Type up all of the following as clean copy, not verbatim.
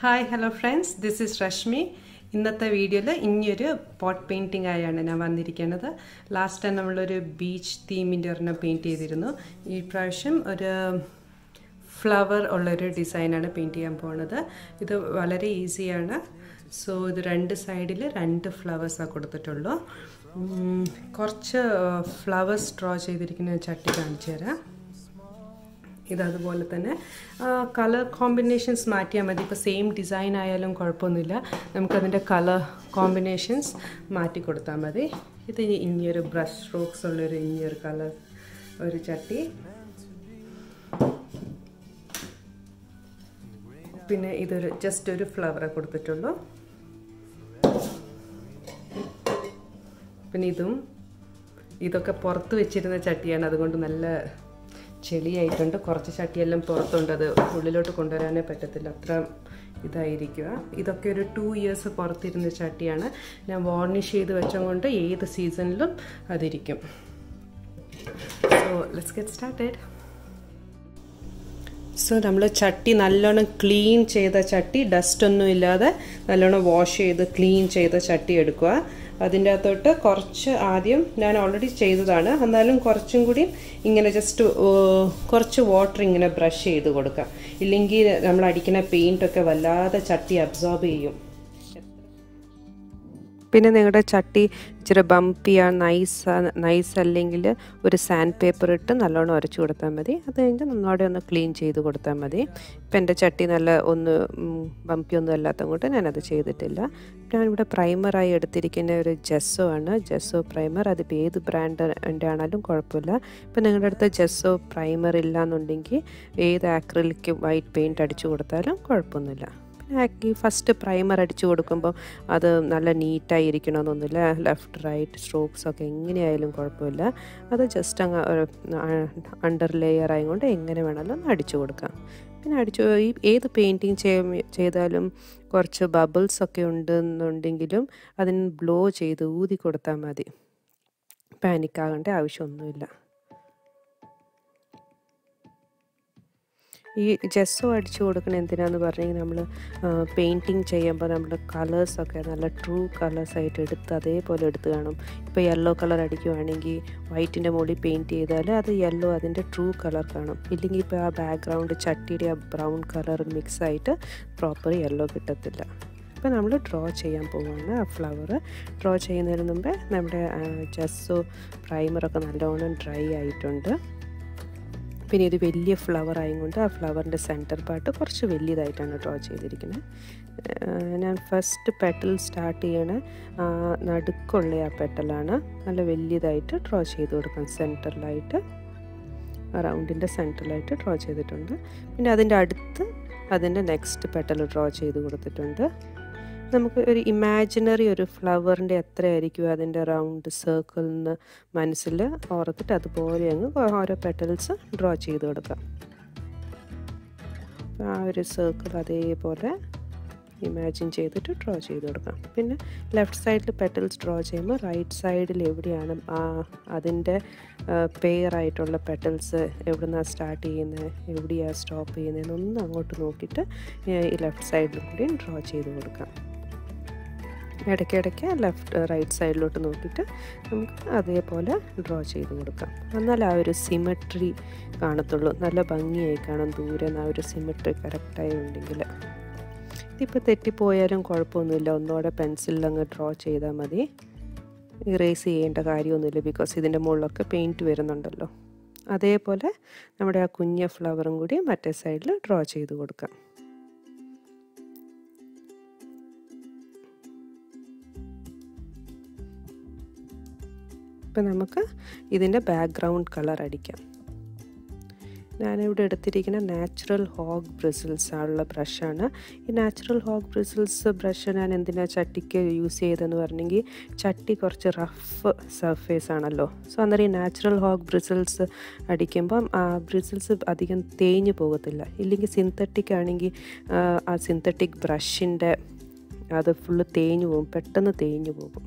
Hi, hello friends. This is Rashmi. ഇന്നത്തെ വീഡിയോയിൽ ഇനിയൊരു പോട്ട് പെയിൻറ്റിംഗ് ആയാണ് ഞാൻ വന്നിരിക്കുന്നത്. ലാസ്റ്റ് ടൈം നമ്മളൊരു ബീച്ച് തീമിൻ്റെ ഒരെണ്ണം പെയിൻറ്റ് ചെയ്തിരുന്നു. ഈ പ്രാവശ്യം ഒരു ഫ്ലവർ ഉള്ളൊരു ഡിസൈനാണ് പെയിൻറ്റ് ചെയ്യാൻ പോകുന്നത്. ഇത് വളരെ ഈസിയാണ്. സോ ഇത് രണ്ട് സൈഡിൽ രണ്ട് ഫ്ലവേഴ്സാണ് കൊടുത്തിട്ടുള്ളൂ. കുറച്ച് ഫ്ലവേഴ്സ് ഡ്രോ ചെയ്തിരിക്കുന്ന ചട്ടി കാണിച്ചു തരാം. ഇതതുപോലെ തന്നെ കളർ കോമ്പിനേഷൻസ് മാറ്റിയാൽ മതി. ഇപ്പോൾ സെയിം ഡിസൈൻ ആയാലും കുഴപ്പമൊന്നുമില്ല. നമുക്കതിൻ്റെ കളർ കോമ്പിനേഷൻസ് മാറ്റി കൊടുത്താൽ മതി. ഇത് ഇനിയൊരു ബ്രഷ് സ്ട്രോക്സ് ഉള്ളൊരു ഇനിയൊരു കളർ ഒരു ചട്ടി. പിന്നെ ഇതൊരു ജസ്റ്റ് ഒരു ഫ്ലവറെ കൊടുത്തിട്ടുള്ളൂ. പിന്നെ ഇതൊക്കെ പുറത്ത് വെച്ചിരുന്ന ചട്ടിയാണ്, അതുകൊണ്ട് നല്ല ചെളിയായിട്ടുണ്ട്. കുറച്ച് ചട്ടിയെല്ലാം പുറത്തുണ്ട്, അത് ഉള്ളിലോട്ട് കൊണ്ടുവരാനേ പറ്റത്തില്ല, അത്ര ഇതായിരിക്കുക. ഇതൊക്കെ ഒരു 2 years പുറത്തിരുന്ന ചട്ടിയാണ്. ഞാൻ വാർണിഷ് ചെയ്ത് വെച്ചുകൊണ്ട് ഏത് സീസണിലും അതിരിക്കും. So let's get started. So നമ്മൾ ചട്ടി നല്ലോണം ക്ലീൻ ചെയ്ത ചട്ടി, ഡസ്റ്റ് ഒന്നും ഇല്ലാതെ നല്ലോണം വാഷ് ചെയ്ത് ക്ലീൻ ചെയ്ത ചട്ടി എടുക്കുക. അതിൻ്റെ അകത്തോട്ട് കുറച്ച് ആദ്യം ഞാൻ ഓൾറെഡി ചെയ്തതാണ്, എന്നാലും കുറച്ചും കൂടി ഇങ്ങനെ ജസ്റ്റ് കുറച്ച് വാട്ടർ ഇങ്ങനെ ബ്രഷ് ചെയ്ത് കൊടുക്കാം. ഇല്ലെങ്കിൽ നമ്മൾ അടിക്കുന്ന പെയിൻറ്റൊക്കെ വല്ലാതെ ചട്ടി അബ്സോർബ് ചെയ്യും. പിന്നെ നിങ്ങളുടെ ചട്ടി ഇച്ചിരി ബംപിയാണ്, നൈസ് അല്ലെങ്കിൽ ഒരു സാൻഡ് പേപ്പർ ഇട്ട് നല്ലോണം ഉരച്ചു കൊടുത്താൽ മതി. അത് കഴിഞ്ഞ് നന്നോടെ ഒന്ന് ക്ലീൻ ചെയ്ത് കൊടുത്താൽ മതി. ഇപ്പം എൻ്റെ ചട്ടി നല്ല ബംപി ഒന്നും അല്ലാത്തത് കൊണ്ട് ഞാനത് ചെയ്തിട്ടില്ല. ഞാനിവിടെ പ്രൈമറായി എടുത്തിരിക്കുന്ന ഒരു ജെസ്സോ ആണ്, ജെസ്സോ പ്രൈമർ. അതിപ്പോൾ ഏത് ബ്രാൻഡിൻ്റെ ആണെങ്കിലും കുഴപ്പമില്ല. ഇപ്പം നിങ്ങളുടെ അടുത്ത് ജെസ്സോ പ്രൈമർ ഇല്ലയെന്നുണ്ടെങ്കിൽ ഏത് ആക്രിലിക് വൈറ്റ് പെയിൻറ്റ് അടിച്ചു കൊടുത്താലും കുഴപ്പമൊന്നുമില്ല. ഫസ്റ്റ് പ്രൈമർ അടിച്ചു കൊടുക്കുമ്പോൾ അത് നല്ല നീറ്റായി ഇരിക്കണമെന്നൊന്നുമില്ല. ലെഫ്റ്റ് റൈറ്റ് സ്ട്രോക്സ് ഒക്കെ എങ്ങനെയായാലും കുഴപ്പമില്ല. അത് ജസ്റ്റ് അങ്ങ് അണ്ടർ ലെയർ ആയതുകൊണ്ട് എങ്ങനെ വേണമെങ്കിലും ഒന്ന് അടിച്ചു കൊടുക്കാം. പിന്നെ ഏത് പെയിൻറ്റിങ് ചെയ്താലും കുറച്ച് ബബിൾസ് ഒക്കെ ഉണ്ടെന്നുണ്ടെങ്കിലും അതിന് ബ്ലോ ചെയ്ത് ഊതി കൊടുത്താൽ മതി. പാനിക്കാകേണ്ട ആവശ്യമൊന്നുമില്ല. ഈ ജെസ്സോ അടിച്ചു കൊടുക്കണം എന്തിനാന്ന് പറഞ്ഞെങ്കിൽ നമ്മൾ പെയിൻറ്റിങ് ചെയ്യുമ്പോൾ നമ്മൾ കളേഴ്സൊക്കെ നല്ല ട്രൂ കളേഴ്സായിട്ട് എടുത്ത് അതേപോലെ എടുത്ത് കാണും. ഇപ്പോൾ യെല്ലോ കളർ അടിക്കുവാണെങ്കിൽ വൈറ്റിൻ്റെ മുകളിൽ പെയിൻറ്റ് ചെയ്താൽ അത് യെല്ലോ അതിൻ്റെ ട്രൂ കളർ കാണും. ഇല്ലെങ്കിൽ ഇപ്പോൾ ആ ബാക്ക്ഗ്രൗണ്ട് ചട്ടിയുടെ ആ ബ്രൗൺ കളർ മിക്സായിട്ട് പ്രോപ്പർ യെല്ലോ കിട്ടത്തില്ല. ഇപ്പോൾ നമ്മൾ ഡ്രോ ചെയ്യാൻ പോവുകയാണ്. ആ ഫ്ലവർ ഡ്രോ ചെയ്യുന്നതിന് മുമ്പേ നമ്മുടെ ജെസ്സോ പ്രൈമറൊക്കെ നല്ലോണം ഡ്രൈ ആയിട്ടുണ്ട്. പിന്നെ ഇത് വലിയ ഫ്ലവർ ആയതുകൊണ്ട് ആ ഫ്ലവറിൻ്റെ സെൻറ്റർ പാർട്ട് കുറച്ച് വലിയതായിട്ടാണ് ഡ്രോ ചെയ്തിരിക്കുന്നത്. ഞാൻ ഫസ്റ്റ് പെറ്റൽ സ്റ്റാർട്ട് ചെയ്യണ നടുക്കുള്ള ആ പെറ്റലാണ് നല്ല വലിയതായിട്ട് ഡ്രോ ചെയ്ത് കൊടുക്കാം. സെൻറ്ററിലായിട്ട് റൗണ്ടിൻ്റെ സെൻറ്ററിലായിട്ട് ഡ്രോ ചെയ്തിട്ടുണ്ട്. പിന്നെ അതിൻ്റെ അടുത്ത് അതിൻ്റെ നെക്സ്റ്റ് പെറ്റൽ ഡ്രോ ചെയ്ത് കൊടുത്തിട്ടുണ്ട്. നമുക്ക് ഒരു ഇമാജിനറി ഒരു ഫ്ലവറിൻ്റെ എത്രയായിരിക്കും അതിൻ്റെ റൗണ്ട് സർക്കിൾ എന്ന് മനസ്സിൽ ഓർത്തിട്ട് അതുപോലെ അങ്ങ് ഓരോ പെറ്റൽസ് ഡ്രോ ചെയ്ത് കൊടുക്കാം. ആ ഒരു സർക്കിൾ അതേപോലെ ഇമാജിൻ ചെയ്തിട്ട് ഡ്രോ ചെയ്ത് കൊടുക്കാം. പിന്നെ ലെഫ്റ്റ് സൈഡിൽ പെറ്റൽസ് ഡ്രോ ചെയ്യുമ്പോൾ റൈറ്റ് സൈഡിൽ എവിടെയാണ് അതിൻ്റെ പെയറായിട്ടുള്ള പെറ്റൽസ് എവിടെ നിന്നാണ് സ്റ്റാർട്ട് ചെയ്യുന്നത്, എവിടെയാണ് സ്റ്റോപ്പ് ചെയ്യുന്നതെന്നൊന്നും അങ്ങോട്ട് നോക്കിയിട്ട് ഈ ലെഫ്റ്റ് സൈഡിലും കൂടി ഡ്രോ ചെയ്ത് കൊടുക്കാം. ഇടയ്ക്കിടയ്ക്ക് റൈറ്റ് സൈഡിലോട്ട് നോക്കിയിട്ട് നമുക്ക് അതേപോലെ ഡ്രോ ചെയ്ത് കൊടുക്കാം. എന്നാൽ ആ ഒരു സിമെട്രി കാണത്തുള്ളൂ, നല്ല ഭംഗിയായി കാണും ദൂരെ നിന്ന് ആ ഒരു സിമെട്രി കറക്റ്റായി ഉണ്ടെങ്കിൽ. ഇതിപ്പോൾ തെറ്റിപ്പോയാലും കുഴപ്പമൊന്നുമില്ല, ഒന്നുകൂടെ പെൻസിലിൽ അങ്ങ് ഡ്രോ ചെയ്താൽ മതി. ഇറേസ് ചെയ്യേണ്ട കാര്യമൊന്നുമില്ല, ബിക്കോസ് ഇതിൻ്റെ മുകളിലൊക്കെ പെയിൻറ്റ് വരുന്നുണ്ടല്ലോ. അതേപോലെ നമ്മുടെ ആ കുഞ്ഞ ഫ്ലവറും കൂടി മറ്റേ സൈഡിൽ ഡ്രോ ചെയ്ത് കൊടുക്കാം. ഇപ്പം നമുക്ക് ഇതിൻ്റെ ബാക്ക്ഗ്രൗണ്ട് കളർ അടിക്കാം. ഞാനിവിടെ എടുത്തിരിക്കുന്ന നാച്ചുറൽ ഹോഗ് ബ്രിസിൽസ് ഉള്ള ബ്രഷാണ്. ഈ നാച്ചുറൽ ഹോഗ് ബ്രിസിൽസ് ബ്രഷ് ഞാൻ എന്തിനാണ് ചട്ടിക്ക് യൂസ് ചെയ്തതെന്ന് പറഞ്ഞെങ്കിൽ ചട്ടി കുറച്ച് റഫ് സർഫേസ് ആണല്ലോ. സോ അന്നേരം ഈ നാച്ചുറൽ ഹോഗ് ബ്രിസിൽസ് അടിക്കുമ്പം ആ ബ്രിസിൽസ് അധികം തേഞ്ഞു പോകത്തില്ല. ഇല്ലെങ്കിൽ സിന്തറ്റിക് ആണെങ്കിൽ ആ സിന്തറ്റിക് ബ്രഷിൻ്റെ അത് ഫുള്ള് തേഞ്ഞു പോകും, പെട്ടെന്ന് തേഞ്ഞു പോകും.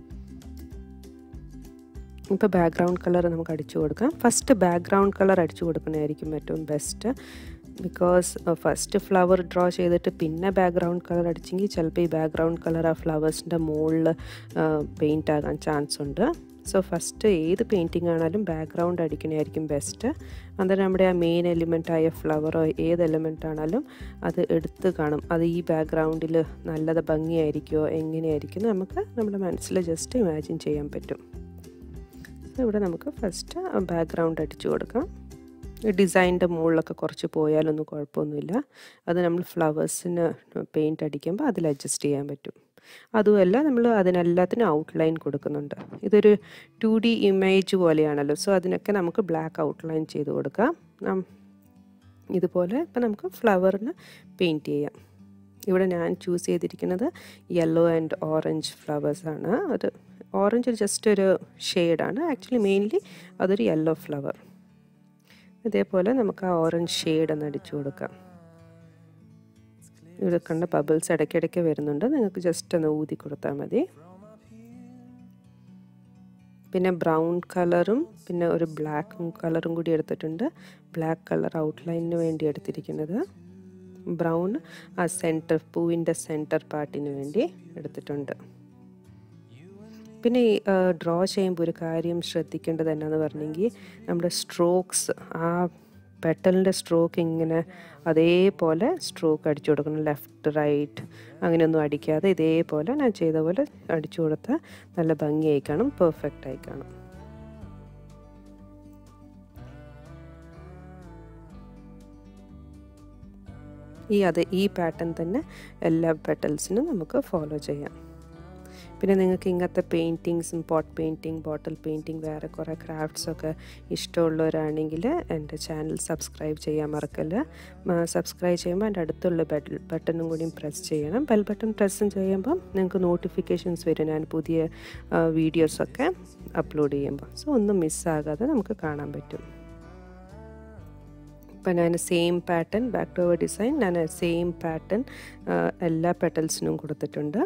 ഇപ്പോൾ ബാക്ക്ഗ്രൗണ്ട് കളർ നമുക്ക് അടിച്ചു കൊടുക്കാം. ഫസ്റ്റ് ബാക്ക്ഗ്രൗണ്ട് കളർ അടിച്ചു കൊടുക്കുന്നതായിരിക്കും ഏറ്റവും best. Because first flower draw ചെയ്തിട്ട് പിന്നെ ബാക്ക്ഗ്രൗണ്ട് കളർ അടിച്ചെങ്കിൽ ചിലപ്പോൾ ഈ ബാക്ക്ഗ്രൗണ്ട് കളർ ആ ഫ്ലവേഴ്സിൻ്റെ മുകളിൽ പെയിൻ്റ് ആകാൻ ചാൻസ് ഉണ്ട്. സോ ഫസ്റ്റ് ഏത് പെയിൻറ്റിങ് ആണെങ്കിലും ബാക്ക്ഗ്രൗണ്ട് അടിക്കണമായിരിക്കും ബെസ്റ്റ്. അന്നേരം നമ്മുടെ ആ മെയിൻ എലിമെൻറ്റായ ഫ്ലവറോ ഏത് എലിമെൻ്റ് ആണെങ്കിലും അത് എടുത്ത് കാണും. അത് ഈ ബാക്ക്ഗ്രൗണ്ടിൽ നല്ലത് ഭംഗിയായിരിക്കുമോ എങ്ങനെയായിരിക്കും നമുക്ക് നമ്മുടെ മനസ്സിൽ ജസ്റ്റ് ഇമാജിൻ ചെയ്യാൻ പറ്റും. സോ ഇവിടെ നമുക്ക് ഫസ്റ്റ് ബാക്ക്ഗ്രൗണ്ട് അടിച്ചു കൊടുക്കാം. ഡിസൈനിൻ്റെ മുകളിലൊക്കെ കുറച്ച് പോയാലൊന്നും കുഴപ്പമൊന്നുമില്ല. അത് നമ്മൾ ഫ്ലവേഴ്സിന് പെയിൻറ്റ് അടിക്കുമ്പോൾ അതിൽ അഡ്ജസ്റ്റ് ചെയ്യാൻ പറ്റും. അതുമല്ല നമ്മൾ അതിനെല്ലാത്തിനും ഔട്ട്ലൈൻ കൊടുക്കുന്നുണ്ട്. ഇതൊരു 2D ഇമേജ് പോലെയാണല്ലോ. സോ അതിനൊക്കെ നമുക്ക് ബ്ലാക്ക് ഔട്ട്ലൈൻ ചെയ്ത് കൊടുക്കാം. ഇതുപോലെ ഇപ്പം നമുക്ക് ഫ്ലവറിന് പെയിൻറ്റ് ചെയ്യാം. ഇവിടെ ഞാൻ ചൂസ് ചെയ്തിരിക്കുന്നത് യെല്ലോ ആൻഡ് ഓറഞ്ച് ഫ്ലവേഴ്സാണ്. അത് ഓറഞ്ച് ജസ്റ്റ് ഒരു ഷെയ്ഡാണ്, ആക്ച്വലി മെയിൻലി അതൊരു യെല്ലോ ഫ്ലവർ. ഇതേപോലെ നമുക്ക് ആ ഓറഞ്ച് ഷെയ്ഡ് ഒന്ന് അടിച്ചു കൊടുക്കാം. ഇവിടെ കണ്ട ബബിൾസ് ഇടയ്ക്കിടയ്ക്ക് വരുന്നുണ്ട്, നിങ്ങൾക്ക് ജസ്റ്റ് ഒന്ന് ഊതി കൊടുത്താൽ മതി. പിന്നെ ബ്രൗൺ കളറും പിന്നെ ഒരു ബ്ലാക്ക് കളറും കൂടി എടുത്തിട്ടുണ്ട്. ബ്ലാക്ക് കളർ ഔട്ട്ലൈനിന് വേണ്ടി എടുത്തിരിക്കുന്നത്, ബ്രൗൺ ആ സെൻറ്റർ പൂവിൻ്റെ സെൻറ്റർ പാർട്ടിന് വേണ്ടി എടുത്തിട്ടുണ്ട്. പിന്നെ ഈ ഡ്രോ ചെയ്യുമ്പോൾ ഒരു കാര്യം ശ്രദ്ധിക്കേണ്ടത് എന്നാന്ന് പറഞ്ഞെങ്കിൽ നമ്മുടെ സ്ട്രോക്സ്, ആ പെട്ടലിൻ്റെ സ്ട്രോക്ക് ഇങ്ങനെ അതേപോലെ സ്ട്രോക്ക് അടിച്ചു കൊടുക്കണം. ലെഫ്റ്റ് റൈറ്റ് അങ്ങനെയൊന്നും അടിക്കാതെ ഇതേപോലെ ഞാൻ ചെയ്ത പോലെ അടിച്ചു കൊടുത്താൽ നല്ല ഭംഗിയായി കാണും, പെർഫെക്റ്റ് ആയി കാണും. ഈ പാറ്റേൺ തന്നെ എല്ലാ പെട്ടൽസിനും നമുക്ക് ഫോളോ ചെയ്യാം. പിന്നെ നിങ്ങൾക്ക് ഇങ്ങനത്തെ പെയിൻറ്റിങ്സും പോട്ട് പെയിൻറ്റിങ്, ബോട്ടിൽ പെയിൻറ്റിങ്, വേറെ കുറേ ക്രാഫ്റ്റ്സൊക്കെ ഇഷ്ടമുള്ളവരാണെങ്കിൽ എൻ്റെ ചാനൽ സബ്സ്ക്രൈബ് ചെയ്യാൻ മറക്കല്ല. സബ്സ്ക്രൈബ് ചെയ്യുമ്പോൾ എൻ്റെ അടുത്തുള്ള ബട്ടണും കൂടിയും പ്രസ് ചെയ്യണം. ബെൽ ബട്ടൺ പ്രസ് ചെയ്യുമ്പം നിങ്ങൾക്ക് നോട്ടിഫിക്കേഷൻസ് വരും ഞാൻ പുതിയ വീഡിയോസൊക്കെ അപ്ലോഡ് ചെയ്യുമ്പോൾ. സോ ഒന്നും മിസ്സാകാതെ നമുക്ക് കാണാൻ പറ്റും. ഇപ്പം ഞാൻ same pattern back to our design, ഞാൻ സെയിം പാറ്റേൺ എല്ലാ പെട്ടൽസിനും കൊടുത്തിട്ടുണ്ട്.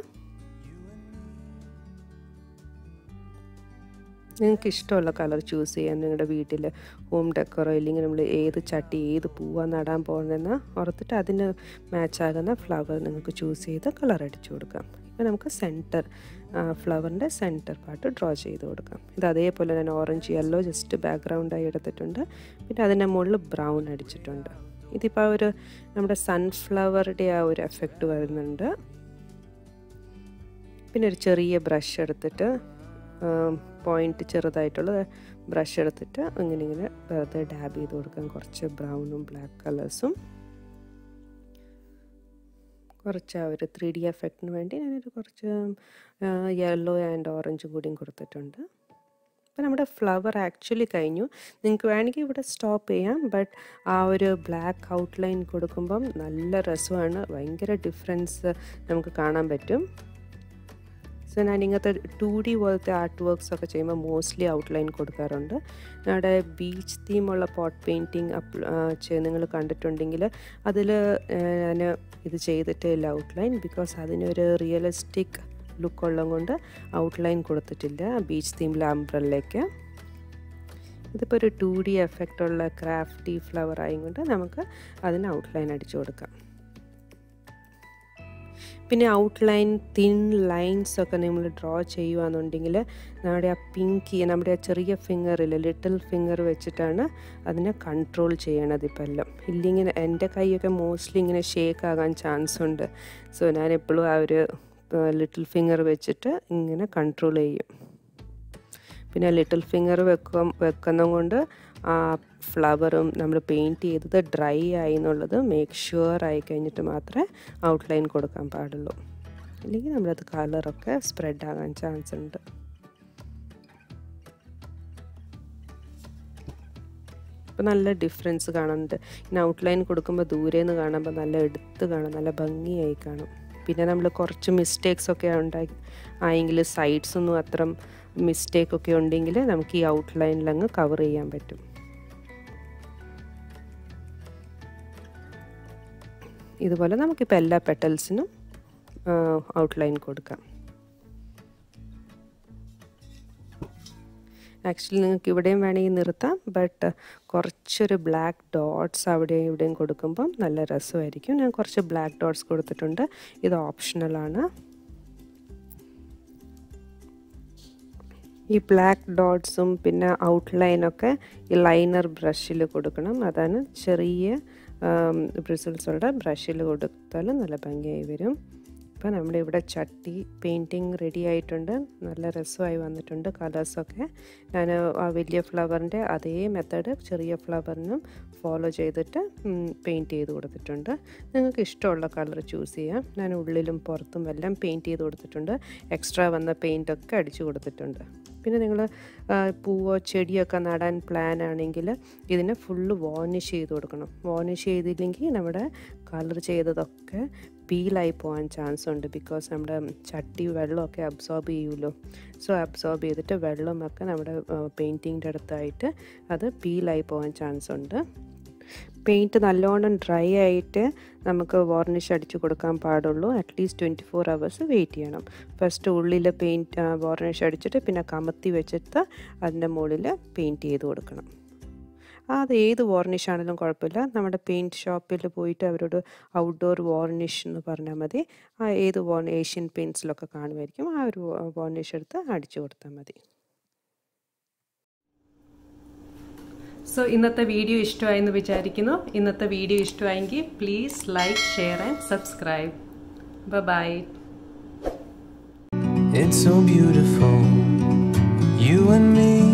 നിങ്ങൾക്ക് ഇഷ്ടമുള്ള കളർ ചൂസ് ചെയ്യാൻ നിങ്ങളുടെ വീട്ടിൽ ഹോം ഡെക്കറോ ഇല്ലെങ്കിൽ നമ്മൾ ഏത് ചട്ടി ഏത് പൂവാണ് നടാൻ പോകുന്നതെന്ന് ഓർത്തിട്ട് അതിന് മാച്ചാകുന്ന ഫ്ലവർ നിങ്ങൾക്ക് ചൂസ് ചെയ്ത് കളർ അടിച്ചു കൊടുക്കാം. ഇപ്പോൾ നമുക്ക് സെൻറ്റർ ഫ്ലവറിൻ്റെ സെൻറ്റർ പാർട്ട് ഡ്രോ ചെയ്ത് കൊടുക്കാം. ഇത് അതേപോലെ ഞാൻ ഓറഞ്ച് യെല്ലോ ജസ്റ്റ് ബാക്ക്ഗ്രൗണ്ടായി എടുത്തിട്ടുണ്ട്. പിന്നെ അതിൻ്റെ മുകളിൽ ബ്രൗൺ അടിച്ചിട്ടുണ്ട്. ഇതിപ്പോൾ ഒരു നമ്മുടെ സൺഫ്ലവറുടെ ആ ഒരു എഫക്റ്റ് വരുന്നുണ്ട്. പിന്നെ ഒരു ചെറിയ ബ്രഷ് എടുത്തിട്ട് പോയിൻറ്റ് ചെറുതായിട്ടുള്ള ബ്രഷ് എടുത്തിട്ട് ഇങ്ങനെ വെറുതെ ഡാബ് ചെയ്ത് കൊടുക്കാം. കുറച്ച് ബ്രൗണും ബ്ലാക്ക് കളേഴ്സും കുറച്ച് ആ ഒരു 3D എഫക്റ്റിന് വേണ്ടി ഞാനൊരു കുറച്ച് യെല്ലോ ആൻഡ് ഓറഞ്ചും കൂടിയും കൊടുത്തിട്ടുണ്ട്. അപ്പോൾ നമ്മുടെ ഫ്ലവർ ആക്ച്വലി കഴിഞ്ഞു. നിങ്ങൾക്ക് വേണമെങ്കിൽ ഇവിടെ സ്റ്റോപ്പ് ചെയ്യാം. ബട്ട് ആ ഒരു ബ്ലാക്ക് ഔട്ട്ലൈൻ കൊടുക്കുമ്പം നല്ല രസമാണ്, ഭയങ്കര ഡിഫറൻസ് നമുക്ക് കാണാൻ പറ്റും. സോ ഞാൻ ഇങ്ങനത്തെ 2D പോലത്തെ ആർട്ട് വർക്ക്സ് ഒക്കെ ചെയ്യുമ്പോൾ മോസ്റ്റ്ലി ഔട്ട്ലൈൻ കൊടുക്കാറുണ്ട്. ഞങ്ങളുടെ ബീച്ച് തീമുള്ള പോട്ട് പെയിൻറ്റിങ് നിങ്ങൾ കണ്ടിട്ടുണ്ടെങ്കിൽ അതിൽ ഞാൻ ഇത് ചെയ്തിട്ടില്ല ഔട്ട്ലൈൻ, ബിക്കോസ് അതിനൊരു റിയലിസ്റ്റിക് ലുക്കുള്ളത് കൊണ്ട് ഔട്ട്ലൈൻ കൊടുത്തിട്ടില്ല ബീച്ച് തീമിലെ അംബ്രല്ലയ്ക്ക്. ഇതിപ്പോൾ ഒരു 2D എഫക്റ്റുള്ള ക്രാഫ്റ്റി ഫ്ലവർ ആയതുകൊണ്ട് നമുക്ക് അതിന് ഔട്ട്ലൈൻ അടിച്ചു കൊടുക്കാം. പിന്നെ ഔട്ട്ലൈൻ തിൻ ലൈൻസൊക്കെ നമ്മൾ ഡ്രോ ചെയ്യുകയാണെന്നുണ്ടെങ്കിൽ നമ്മുടെ ആ പിങ്കി, നമ്മുടെ ആ ചെറിയ ഫിംഗറിൽ ലിറ്റിൽ ഫിംഗർ വെച്ചിട്ടാണ് അതിനെ കൺട്രോൾ ചെയ്യണത് ഇപ്പം എല്ലാം. ഇല്ലെങ്കിൽ എൻ്റെ കൈയൊക്കെ മോസ്റ്റ്ലി ഇങ്ങനെ ഷേക്ക് ആകാൻ ചാൻസ് ഉണ്ട്. സോ ഞാൻ എപ്പോഴും ആ ഒരു ലിറ്റിൽ ഫിംഗർ വെച്ചിട്ട് ഇങ്ങനെ കൺട്രോൾ ചെയ്യും. പിന്നെ ലിറ്റിൽ ഫിംഗർ വെക്കുന്നത് കൊണ്ട് ആ ഫ്ലവറും നമ്മൾ പെയിൻറ്റ് ചെയ്തത് ഡ്രൈ ആയി എന്നുള്ളത് മേക്ക് ഷുവർ ആയി കഴിഞ്ഞിട്ട് മാത്രമേ ഔട്ട്ലൈൻ കൊടുക്കാൻ പാടുള്ളൂ. അല്ലെങ്കിൽ നമ്മളത് കളറൊക്കെ സ്പ്രെഡ് ആകാൻ ചാൻസ് ഉണ്ട്. അപ്പോൾ നല്ല ഡിഫറൻസ് കാണുന്നുണ്ട്. ഇനി ഔട്ട്ലൈൻ കൊടുക്കുമ്പോൾ ദൂരെ നിന്ന് കാണുമ്പോൾ നല്ല എടുത്ത് കാണും, നല്ല ഭംഗിയായി കാണും. പിന്നെ നമ്മൾ കുറച്ച് മിസ്റ്റേക്സൊക്കെ ആയെങ്കിൽ സൈഡ്സൊന്നും അത്ര മിസ്റ്റേക്കൊക്കെ ഉണ്ടെങ്കിൽ നമുക്ക് ഈ ഔട്ട്ലൈനിലങ്ങ് കവർ ചെയ്യാൻ പറ്റും. ഇതുപോലെ നമുക്കിപ്പോൾ എല്ലാ പെട്ടൽസിനും ഔട്ട്ലൈൻ കൊടുക്കാം. ആക്ച്വലി നിങ്ങൾക്ക് ഇവിടെയും വേണമെങ്കിൽ നിർത്താം, ബട്ട് കുറച്ചൊരു ബ്ലാക്ക് ഡോട്ട്സ് അവിടെയും ഇവിടെയും കൊടുക്കുമ്പം നല്ല രസമായിരിക്കും. ഞാൻ കുറച്ച് ബ്ലാക്ക് ഡോട്ട്സ് കൊടുത്തിട്ടുണ്ട്. ഇത് ഓപ്ഷണലാണ്. ഈ ബ്ലാക്ക് ഡോട്ട്സും പിന്നെ ഔട്ട്ലൈനൊക്കെ ഈ ലൈനർ ബ്രഷിൽ കൊടുക്കണം. അതാണ് ചെറിയ ബ്രിസിൽസുള്ള ബ്രഷിൽ കൊടുത്താൽ നല്ല ഭംഗിയായി വരും. അപ്പോൾ നമ്മുടെ ഇവിടെ ചട്ടി പെയിൻറ്റിങ് റെഡി ആയിട്ടുണ്ട്. നല്ല രസമായി വന്നിട്ടുണ്ട് കളേഴ്സൊക്കെ. ഞാൻ ആ വലിയ ഫ്ലവറിൻ്റെ അതേ മെത്തേഡ് ചെറിയ ഫ്ലവറിനും ഫോളോ ചെയ്തിട്ട് പെയിൻറ്റ് ചെയ്ത് കൊടുത്തിട്ടുണ്ട്. നിങ്ങൾക്ക് ഇഷ്ടമുള്ള കളർ ചൂസ് ചെയ്യാം. ഞാൻ ഉള്ളിലും പുറത്തും എല്ലാം പെയിൻറ്റ് ചെയ്ത് കൊടുത്തിട്ടുണ്ട്. എക്സ്ട്രാ വന്ന പെയിൻറ്റൊക്കെ അടിച്ചു കൊടുത്തിട്ടുണ്ട്. പിന്നെ നിങ്ങൾ പൂവോ ചെടിയൊക്കെ നടാൻ പ്ലാൻ ആണെങ്കിൽ ഇതിനെ ഫുള്ള് വാർണിഷ് ചെയ്ത് കൊടുക്കണം. വാർണിഷ് ചെയ്തില്ലെങ്കിൽ നമ്മുടെ കളർ ചെയ്തതൊക്കെ പീലായി പോകാൻ ചാൻസ് ഉണ്ട്. ബിക്കോസ് നമ്മുടെ ചട്ടി വെള്ളമൊക്കെ അബ്സോർബ് ചെയ്യുമല്ലോ. സോ അബ്സോർബ് ചെയ്തിട്ട് വെള്ളമൊക്കെ നമ്മുടെ പെയിൻറ്റിങ്ങിൻ്റെ അടുത്തായിട്ട് അത് പീലായി പോകാൻ ചാൻസ് ഉണ്ട്. പെയിൻറ്റ് നല്ലോണം ഡ്രൈ ആയിട്ട് നമുക്ക് വാർണിഷ് അടിച്ചു കൊടുക്കാൻ പാടുള്ളൂ. അറ്റ്ലീസ്റ്റ് 24 hours വെയിറ്റ് ചെയ്യണം. ഫസ്റ്റ് ഉള്ളിൽ പെയിൻറ്റ് വാർണിഷ് അടിച്ചിട്ട് പിന്നെ കമത്തി വെച്ചിട്ട് അതിൻ്റെ മുകളിൽ പെയിൻറ്റ് ചെയ്ത് കൊടുക്കണം. അത് ഏത് വാർണിഷ് ആണെങ്കിലും കുഴപ്പമില്ല. നമ്മുടെ പെയിൻറ്റ് ഷോപ്പിൽ പോയിട്ട് അവരോട് ഔട്ട്ഡോർ വാർണിഷ് എന്ന് പറഞ്ഞാൽ മതി. ഏത് ഏഷ്യൻ പെയിൻറ്റ്സിലൊക്കെ കാണുമായിരിക്കും. ആ ഒരു വാർണിഷ് എടുത്ത് അടിച്ചു കൊടുത്താൽ മതി. സോ ഇന്നത്തെ വീഡിയോ ഇഷ്ടമായെന്ന് വിചാരിക്കുന്നു. ഇന്നത്തെ വീഡിയോ ഇഷ്ടമായെങ്കിൽ please like, share and subscribe. Bye. It's so beautiful, you and me.